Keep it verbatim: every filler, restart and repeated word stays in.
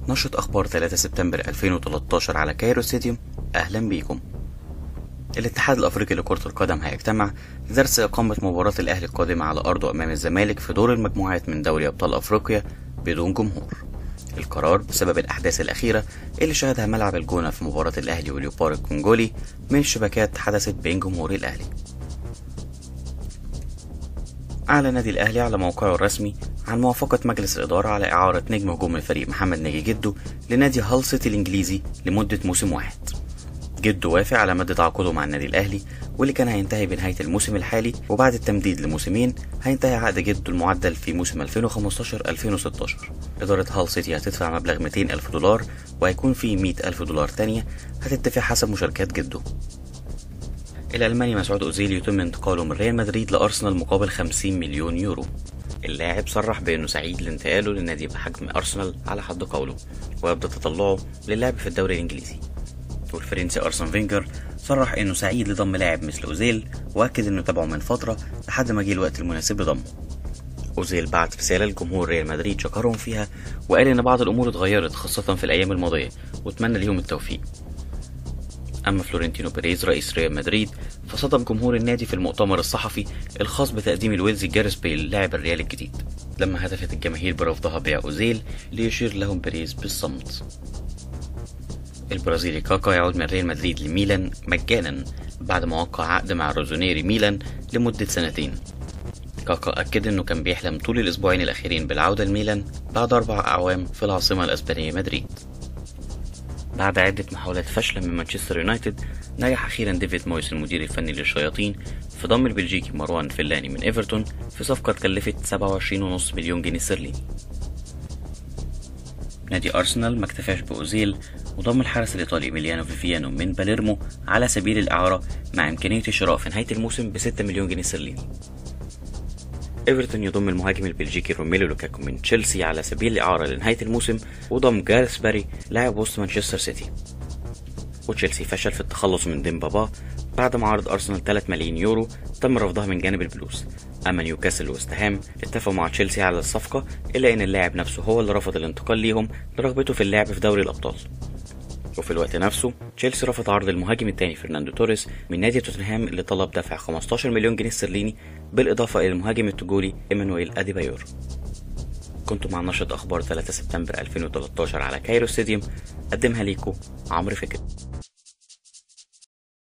نشرة أخبار ثلاثة سبتمبر ألفين وتلتاشر على كايرو ستاديوم. أهلا بيكم. الاتحاد الأفريقي لكرة القدم هيجتمع لدرس إقامة مباراة الأهلي القادمة على أرضه أمام الزمالك في دور المجموعات من دوري أبطال أفريقيا بدون جمهور. القرار بسبب الأحداث الأخيرة اللي شهدها ملعب الجونة في مباراة الأهلي واليوبار الكونجولي من شبكات حدثت بين جمهور الأهلي. أعلن نادي الأهلي على موقعه الرسمي عن موافقة مجلس الإدارة على إعارة نجم هجوم الفريق محمد ناجي جدو لنادي هال سيتي الإنجليزي لمدة موسم واحد. جدو وافق على مد تعاقده مع النادي الأهلي واللي كان هينتهي بنهاية الموسم الحالي، وبعد التمديد لموسمين هينتهي عقد جدو المعدل في موسم ألفين وخمستاشر ألفين وستاشر. إدارة هال سيتي هتدفع مبلغ مئتين ألف دولار، وهيكون فيه مئة ألف دولار تانية هتدفع حسب مشاركات جدو. الألماني مسعود أوزيل يتم انتقاله من ريال مدريد لأرسنال مقابل خمسين مليون يورو. اللاعب صرح بأنه سعيد لانتقاله للنادي بحجم أرسنال على حد قوله، ويبدأ تطلعه للعب في الدوري الإنجليزي. والفرنسي أرسن فينجر صرح أنه سعيد لضم لاعب مثل أوزيل، وأكد أنه تابعه من فترة لحد ما جه الوقت المناسب لضمه. أوزيل بعت رسالة لجمهور ريال مدريد شكرهم فيها، وقال أن بعض الأمور اتغيرت خاصة في الأيام الماضية، واتمنى ليهم التوفيق. أما فلورنتينو بيريز رئيس ريال مدريد فصدم جمهور النادي في المؤتمر الصحفي الخاص بتقديم الويلزي جاريث بيل لاعب الريال الجديد، لما هتفت الجماهير برفضها بيع أوزيل ليشير لهم بيريز بالصمت. البرازيلي كاكا يعود من ريال مدريد لميلان مجانا بعد ما وقع عقد مع روزونيري ميلان لمدة سنتين. كاكا أكد أنه كان بيحلم طول الأسبوعين الأخيرين بالعودة لميلان بعد أربع أعوام في العاصمة الأسبانية مدريد. بعد عدة محاولات فاشلة من مانشستر يونايتد، نجح أخيرا ديفيد مويس المدير الفني للشياطين في ضم البلجيكي مروان فيلاني من إيفرتون في صفقة كلفت سبعة وعشرين فاصلة خمسة مليون جنيه استرليني. نادي أرسنال ما اكتفاش بأوزيل وضم الحارس الإيطالي إيميليانو فيفيانو من باليرمو على سبيل الإعارة مع إمكانية شراء في نهاية الموسم بستة مليون جنيه استرليني. إيفرتون يضم المهاجم البلجيكي روميلو لوكاكو من تشيلسي على سبيل الإعارة لنهاية الموسم، وضم جاريث باري لاعب وسط مانشستر سيتي. وتشيلسي فشل في التخلص من ديمبابا بعد ما عرض أرسنال ثلاثة ملايين يورو تم رفضها من جانب البلوز. أما نيوكاسل وستهام اتفقوا مع تشيلسي على الصفقة، إلا إن اللاعب نفسه هو اللي رفض الانتقال ليهم لرغبته في اللعب في دوري الأبطال. وفي الوقت نفسه تشيلسي رفض عرض المهاجم الثاني فرناندو توريس من نادي توتنهام اللي طلب دفع خمستاشر مليون جنيه استرليني، بالإضافة إلى المهاجم التجولي إيمانويل أديبايور. كنتم مع نشرة أخبار ثلاثة سبتمبر ألفين وتلتاشر على كايرو ستاديوم، قدمها ليكو عمرو فكري.